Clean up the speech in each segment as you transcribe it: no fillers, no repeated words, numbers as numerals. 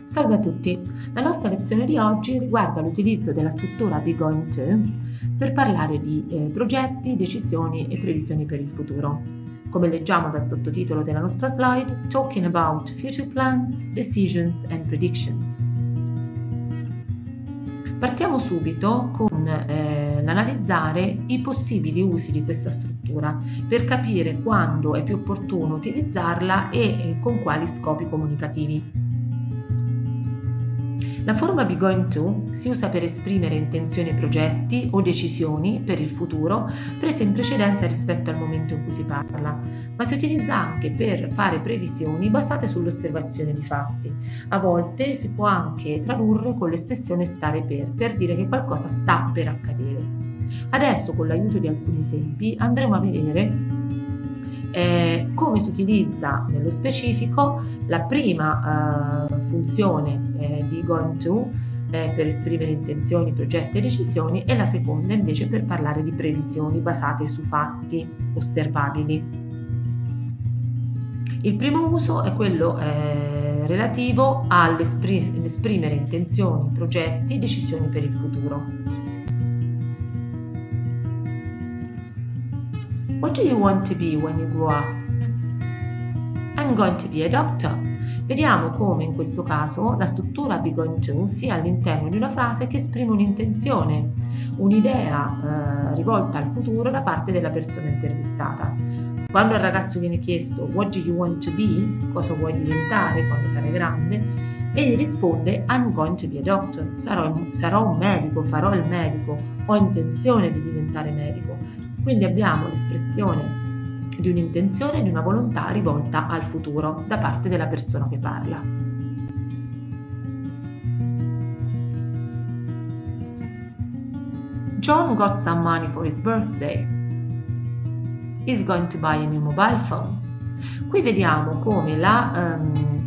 Salve a tutti! La nostra lezione di oggi riguarda l'utilizzo della struttura be going to per parlare di progetti, decisioni e previsioni per il futuro. Come leggiamo dal sottotitolo della nostra slide, Talking about future plans, decisions and predictions. Partiamo subito con l'analizzare i possibili usi di questa struttura per capire quando è più opportuno utilizzarla e con quali scopi comunicativi. La forma be going to si usa per esprimere intenzioni, progetti o decisioni per il futuro prese in precedenza rispetto al momento in cui si parla, ma si utilizza anche per fare previsioni basate sull'osservazione di fatti. A volte si può anche tradurre con l'espressione stare per dire che qualcosa sta per accadere. Adesso, con l'aiuto di alcuni esempi, andremo a vedere come si utilizza nello specifico la prima funzione di going to per esprimere intenzioni, progetti e decisioni e la seconda invece per parlare di previsioni basate su fatti osservabili. Il primo uso è quello relativo all'esprimere intenzioni, progetti e decisioni per il futuro. What do you want to be when you grow up? I'm going to be a doctor. Vediamo come in questo caso la struttura be going to sia all'interno di una frase che esprime un'intenzione, un'idea rivolta al futuro da parte della persona intervistata. Quando al ragazzo viene chiesto what do you want to be? Cosa vuoi diventare quando sarai grande? Egli risponde I'm going to be a doctor. Sarò un medico, farò il medico, ho intenzione di diventare medico. Quindi abbiamo l'espressione di un'intenzione, di una volontà rivolta al futuro da parte della persona che parla. John got some money for his birthday. He's going to buy a new mobile phone. Qui vediamo come la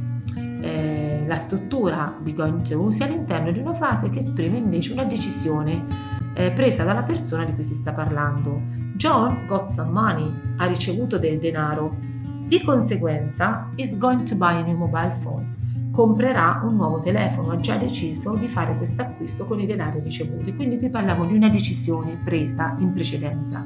struttura be going to sia all'interno di una frase che esprime invece una decisione presa dalla persona di cui si sta parlando. John got some money, ha ricevuto del denaro, di conseguenza is going to buy a new mobile phone, comprerà un nuovo telefono, ha già deciso di fare questo acquisto con i denari ricevuti, quindi qui parliamo di una decisione presa in precedenza.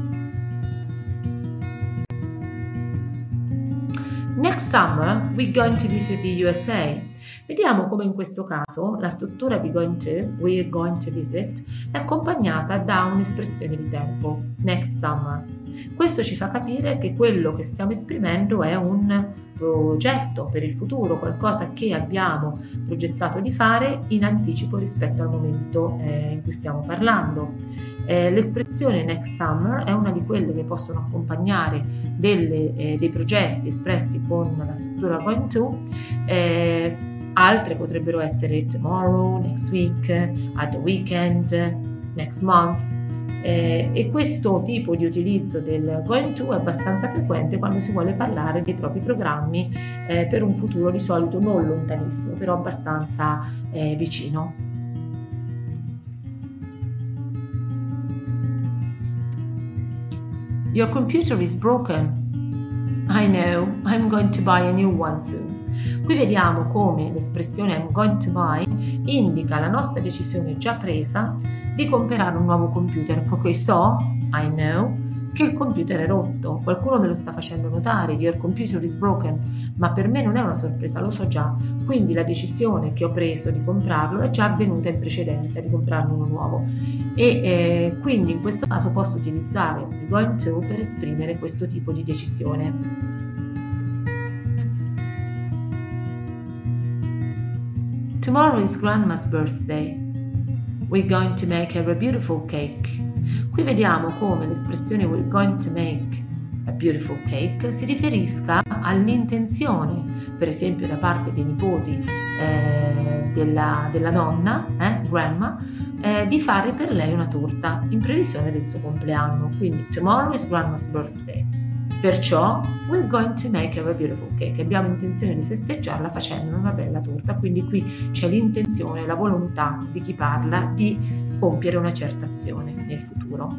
Next summer we're going to visit the USA. Vediamo come in questo caso la struttura be going to, we're going to visit, è accompagnata da un'espressione di tempo, next summer. Questo ci fa capire che quello che stiamo esprimendo è un progetto per il futuro, qualcosa che abbiamo progettato di fare in anticipo rispetto al momento in cui stiamo parlando. L'espressione next summer è una di quelle che possono accompagnare dei progetti espressi con la struttura going to. Altre potrebbero essere tomorrow, next week, at the weekend, next month. E questo tipo di utilizzo del going to è abbastanza frequente quando si vuole parlare dei propri programmi per un futuro di solito non lontanissimo, però abbastanza vicino. Your computer is broken. I know, I'm going to buy a new one soon. Qui vediamo come l'espressione I'm going to buy indica la nostra decisione già presa di comprare un nuovo computer, poiché so, I know, che il computer è rotto. Qualcuno me lo sta facendo notare, your computer is broken, ma per me non è una sorpresa, lo so già. Quindi la decisione che ho preso di comprarlo è già avvenuta in precedenza, di comprarne uno nuovo. E quindi in questo caso posso utilizzare il going to per esprimere questo tipo di decisione. Tomorrow is Grandma's birthday. We're going to make her a beautiful cake. Qui vediamo come l'espressione we're going to make a beautiful cake si riferisca all'intenzione, per esempio da parte dei nipoti della nonna, grandma, di fare per lei una torta in previsione del suo compleanno. Quindi tomorrow is Grandma's birthday. Perciò we're going to make her a beautiful cake. Abbiamo intenzione di festeggiarla facendo una bella torta, quindi qui c'è l'intenzione, la volontà di chi parla di compiere una certa azione nel futuro.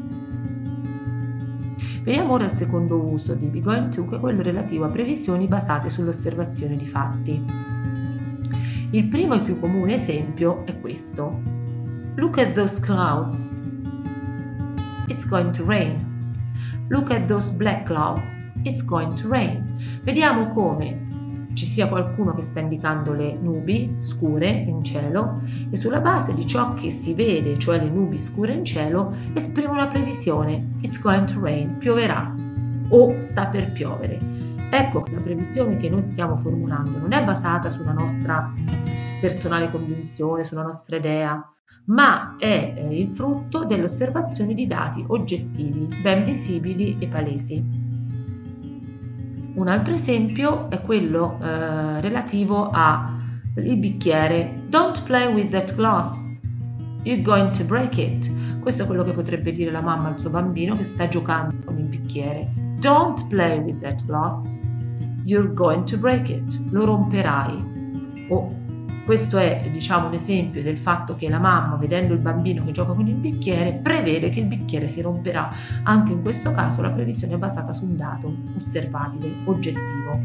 Vediamo ora il secondo uso di be going to, che è quello relativo a previsioni basate sull'osservazione di fatti. Il primo e più comune esempio è questo. Look at those clouds. It's going to rain. Look at those black clouds. It's going to rain. Vediamo come ci sia qualcuno che sta indicando le nubi scure in cielo e sulla base di ciò che si vede, cioè le nubi scure in cielo, esprime una previsione. It's going to rain. Pioverà o sta per piovere. Ecco che la previsione che noi stiamo formulando non è basata sulla nostra personale convinzione, sulla nostra idea, ma è il frutto delle osservazioni di dati oggettivi, ben visibili e palesi. Un altro esempio è quello relativo al bicchiere. Don't play with that glass, you're going to break it. Questo è quello che potrebbe dire la mamma al suo bambino che sta giocando con il bicchiere. Don't play with that glass, you're going to break it. Lo romperai. Questo è, diciamo, un esempio del fatto che la mamma, vedendo il bambino che gioca con il bicchiere, prevede che il bicchiere si romperà. Anche in questo caso la previsione è basata su un dato osservabile, oggettivo.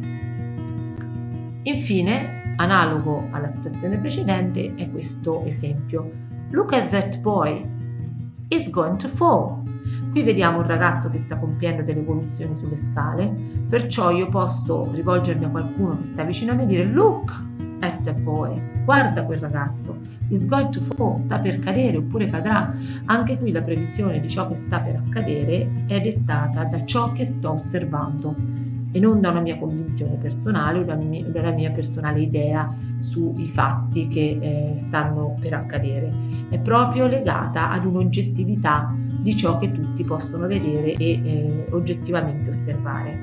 Infine, analogo alla situazione precedente, è questo esempio. Look at that boy, he's going to fall. Qui vediamo un ragazzo che sta compiendo delle evoluzioni sulle scale, perciò io posso rivolgermi a qualcuno che sta vicino a me e dire look at the boy, guarda quel ragazzo, is going to fall, sta per cadere oppure cadrà. Anche qui la previsione di ciò che sta per accadere è dettata da ciò che sto osservando e non da una mia convinzione personale o dalla mia personale idea sui fatti che stanno per accadere. È proprio legata ad un'oggettività di ciò che tutti possono vedere e oggettivamente osservare.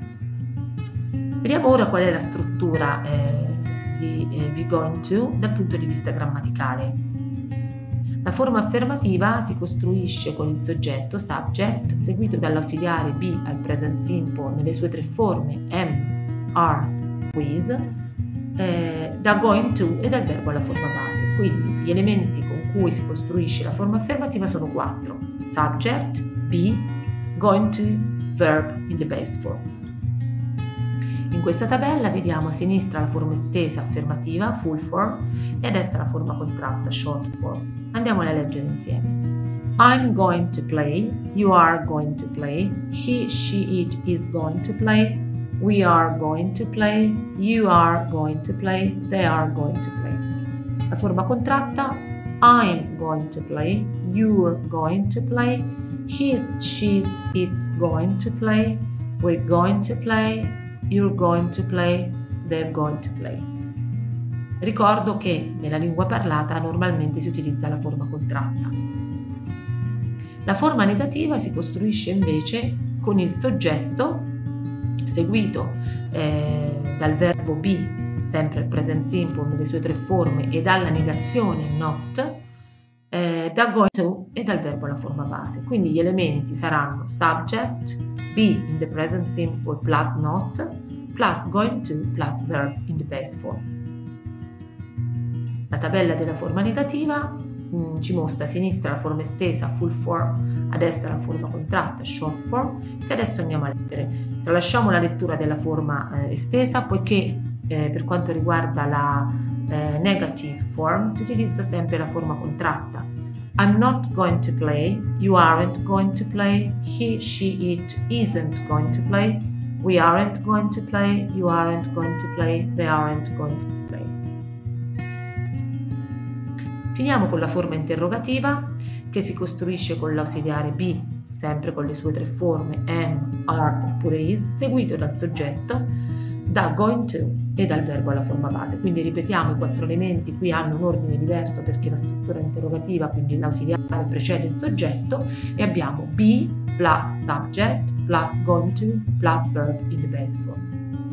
Vediamo ora qual è la struttura di be going to dal punto di vista grammaticale. La forma affermativa si costruisce con il soggetto subject seguito dall'ausiliare be al present simple nelle sue tre forme am, are, with, da going to e dal verbo alla forma base. Quindi gli elementi con cui si costruisce la forma affermativa sono 4: subject, be, going to, verb in the base form. In questa tabella vediamo a sinistra la forma estesa affermativa, full form, e a destra la forma contratta, short form. Andiamola a leggere insieme. I'm going to play, you are going to play, he, she, it is going to play, we are going to play, you are going to play, they are going to play. La forma contratta, I'm going to play, you're going to play, his, she's, it's going to play, we're going to play, you're going to play, they're going to play. Ricordo che nella lingua parlata normalmente si utilizza la forma contratta. La forma negativa si costruisce invece con il soggetto seguito dal verbo be, sempre il present simple nelle sue tre forme, e dalla negazione not, da going to e dal verbo alla forma base. Quindi gli elementi saranno subject, be in the present simple plus not, plus going to plus verb in the base form. La tabella della forma negativa ci mostra a sinistra la forma estesa full form, a destra la forma contratta short form, che adesso andiamo a leggere. Tralasciamo la lettura della forma estesa poiché per quanto riguarda la negative form si utilizza sempre la forma contratta. I'm not going to play, you aren't going to play, he, she, it isn't going to play, we aren't going to play, you aren't going to play, they aren't going to play. Finiamo con la forma interrogativa che si costruisce con l'ausiliare be, sempre con le sue tre forme am, are oppure is, seguito dal soggetto, da going to e dal verbo alla forma base. Quindi ripetiamo, i 4 elementi qui hanno un ordine diverso perché la struttura interrogativa, quindi l'ausiliare precede il soggetto, e abbiamo be plus subject plus going to plus verb in the base form.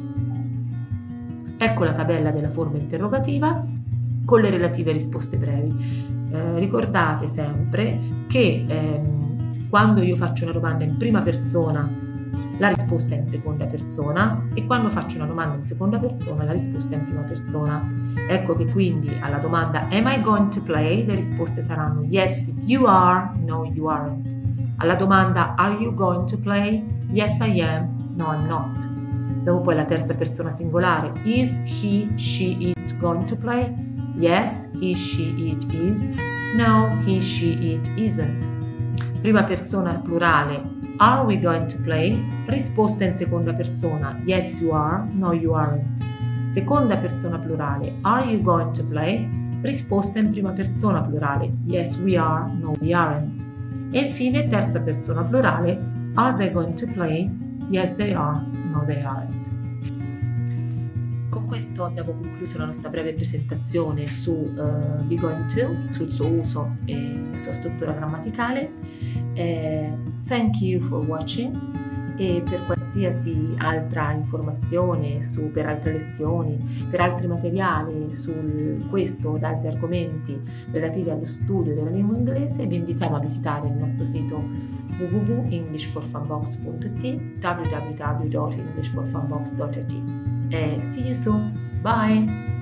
Ecco la tabella della forma interrogativa con le relative risposte brevi. Ricordate sempre che quando io faccio una domanda in prima persona la risposta è in seconda persona e quando faccio una domanda in seconda persona la risposta è in prima persona. Ecco che quindi alla domanda am I going to play le risposte saranno yes you are, no you aren't. Alla domanda are you going to play? Yes I am, no I'm not. Abbiamo poi la terza persona singolare. Is he, she, it going to play? Yes, he, she, it is. No, he, she, it isn't. Prima persona plurale. Are we going to play? Risposta in seconda persona. Yes, you are. No, you aren't. Seconda persona plurale. Are you going to play? Risposta in prima persona plurale. Yes, we are. No, we aren't. E infine terza persona plurale. Are they going to play? Yes, they are. No, they aren't. Con questo abbiamo concluso la nostra breve presentazione su be going to, sul suo uso e sua struttura grammaticale. Thank you for watching, e per qualsiasi altra informazione per altre lezioni, per altri materiali su questo o altri argomenti relativi allo studio della lingua inglese, vi invitiamo a visitare il nostro sito www.englishforfunbox.it, www.englishforfunbox.it. See you soon. Bye.